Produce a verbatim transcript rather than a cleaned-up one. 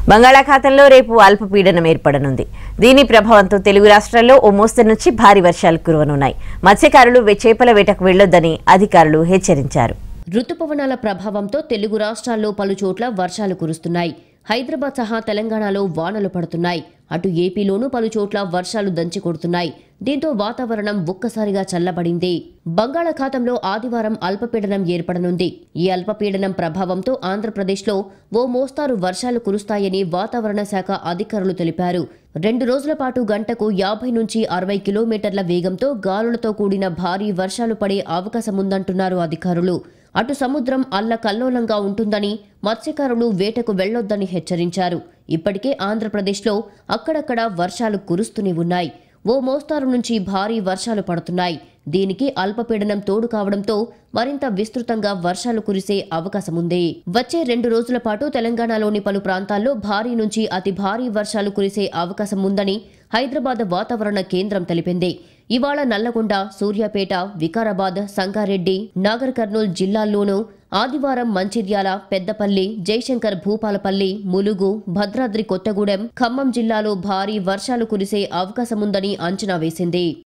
బంగాళాఖాతంలో రేపు అల్పపీడనం ఏర్పడనుంది. దీని ప్రభావంతో తెలుగు రాష్ట్రాల్లో ఓ మోస్తరు నుంచి భారీ వర్షాలు కురవనున్నాయి. మత్స్యకారులు చేపల వేటకు వెళ్లొద్దని అధికారులు హెచ్చరించారు. రుతుపవనాల ప్రభావంతో తెలుగు రాష్ట్రాల్లో పలుచోట్ల వర్షాలు కురుస్తున్నాయి. హైదరాబాద్ సహా తెలంగాణలో వానలు పడుతున్నాయి. అటు ఏపీలోనూ పలుచోట్ల వర్షాలు దంచి కొడుతున్నాయి. దీంతో వాతావరణం ఒక్కసారిగా చల్లబడింది. బంగాళాఖాతంలో ఆదివారం అల్పపీడనం ఏర్పడనుంది. ఈ అల్పపీడనం ప్రభావంతో ఆంధ్రప్రదేశ్లో ఓ మోస్తారు వర్షాలు కురుస్తాయని వాతావరణ శాఖ అధికారులు తెలిపారు. రెండు రోజుల పాటు గంటకు యాభై నుంచి అరవై కిలోమీటర్ల వేగంతో గాలులతో కూడిన భారీ వర్షాలు పడే అవకాశముందంటున్నారు అధికారులు. అటు సముద్రం అల్లకల్లోలంగా ఉంటుందని, మత్స్యకారులు వేటకు వెళ్లొద్దని హెచ్చరించారు. ఇప్పటికే ఆంధ్రప్రదేశ్లో అక్కడక్కడ వర్షాలు కురుస్తూనే ఉన్నాయి. ఓ మోస్తారు నుంచి భారీ వర్షాలు పడుతున్నాయి. దీనికి అల్పపీడనం తోడు కావడంతో మరింత విస్తృతంగా వర్షాలు కురిసే అవకాశముంది. వచ్చే రెండు రోజుల పాటు తెలంగాణలోని పలు ప్రాంతాల్లో భారీ నుంచి అతి భారీ వర్షాలు కురిసే అవకాశం ఉందని హైదరాబాద్ వాతావరణ కేంద్రం తెలిపింది. ఇవాళ నల్లగొండ, సూర్యాపేట, వికారాబాద్, సంగారెడ్డి, నాగర్ కర్నూల్ జిల్లాల్లోనూ, ఆదివారం మంచిర్యాల, పెద్దపల్లి, జయశంకర్ భూపాలపల్లి, ములుగు, భద్రాద్రి కొత్తగూడెం, ఖమ్మం జిల్లాలో భారీ వర్షాలు కురిసే అవకాశముందని అంచనా వేసింది.